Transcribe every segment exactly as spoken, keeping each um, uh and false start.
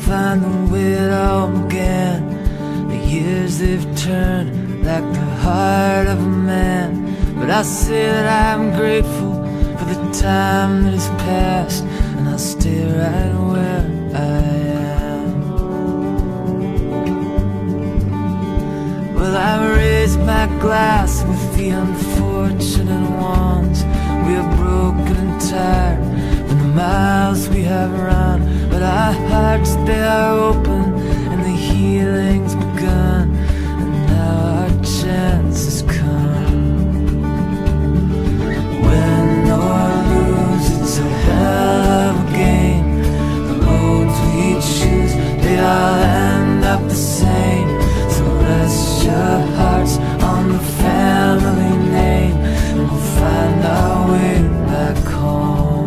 find the way it all began. The years they've turned like the heart of a man. But I say that I'm grateful for the time that has passed, and I'll stay right where I am. Well, I raise my glass with the unfortunate ones. We are broken and tired from the miles we have run, but our hearts, they are open and the healing's begun, and now our chance has come. Win or lose, it's a hell of a game. The roads we choose, they all end up the same. So rest your hearts on the family name, and we'll find our way back home.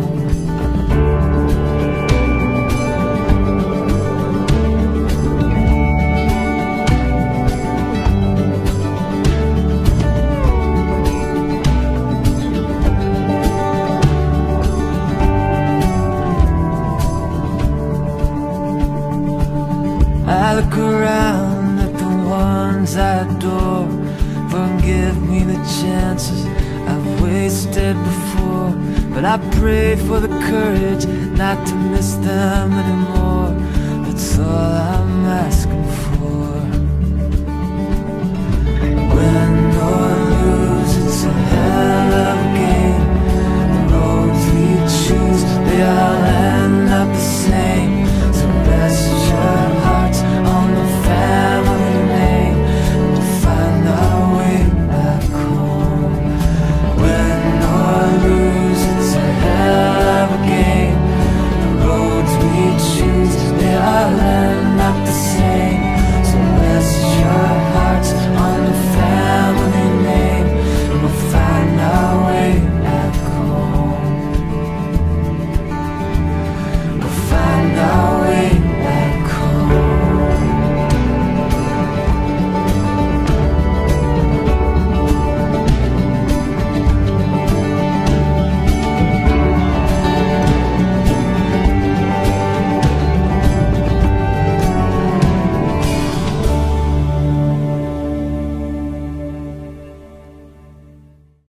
I look around at the ones I adore. Forgive me the chances I've wasted before, but I pray for the courage not to miss them anymore. That's all